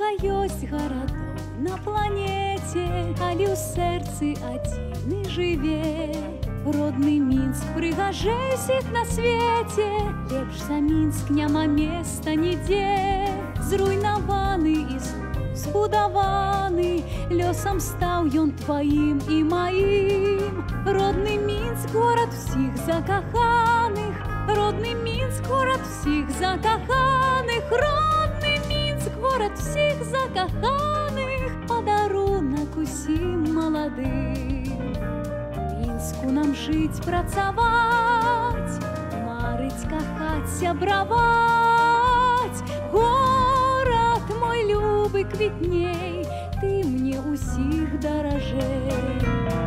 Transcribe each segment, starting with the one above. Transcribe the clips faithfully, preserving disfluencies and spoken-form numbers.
Многа ёсць гарадоў на планеце, але ў сэрцы адзіны жыве. Родны Мінск прыгажэй усіх на свеце, лепш за Мінск няма места нідзе. Зруйнаваны і зноў збудаваны, лёсам стаў ён тваім і маім. Родны Мінск, горад усіх закаханых, родны Мінск, горад усіх закаханых, родны Мінск, горад усіх закаханых, падарунак усім маладым. Мінску нам жыць, працаваць, марыць, кахаць, сябраваць. Горад мой любы квітней, ты мне усіх даражэй.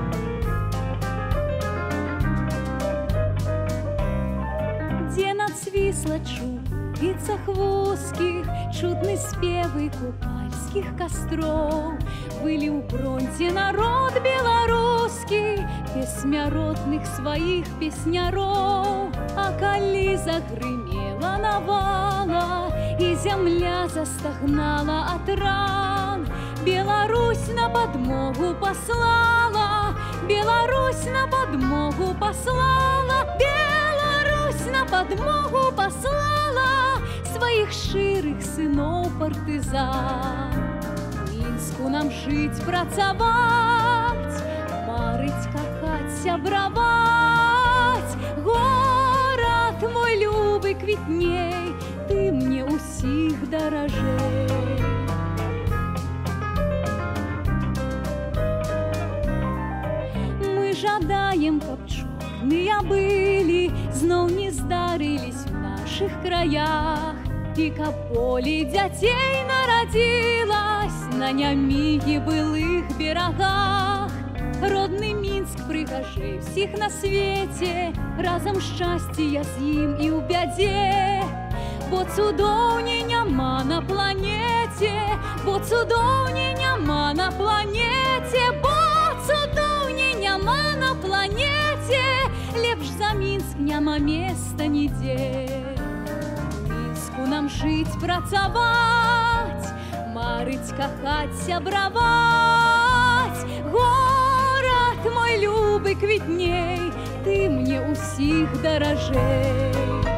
Дзе нацвісла чуліцах вузкіх чудны спевы купальскіх кастроў. Былі ў бронзе народ беларускі, песмяродных сваіх песняроў. А калі загрымела навала і зямля застагнала ад ран, Беларусь на падмогу паслала, Беларусь на падмогу паслала, Беларусь на падмогу паслала сваіх шчырых сыноў партызан. Мінску нам жыць, працаваць, марыць, кахаць, сябраваць. Горад мой любы квітней, ты мне усіх даражэй. Мы жадаем, каб чорныя былі зноў не здарылись у нашых краях, і каб поле дзяцей нарадзілась на нямігі былых берагах. Родны Мінск прыгажэй усіх на свеце, разам шчасце я з ім і ў бядзе. Бо цудоўней няма на планеце, бо цудоўней няма на планеце, бо цудоўней няма на планеце, лепш за Мінск няма места нідзе. Мінску нам жыць, працаваць, марыць, кахаць, сябраваць. Горад мой любы квітней, ты мне усіх даражэй.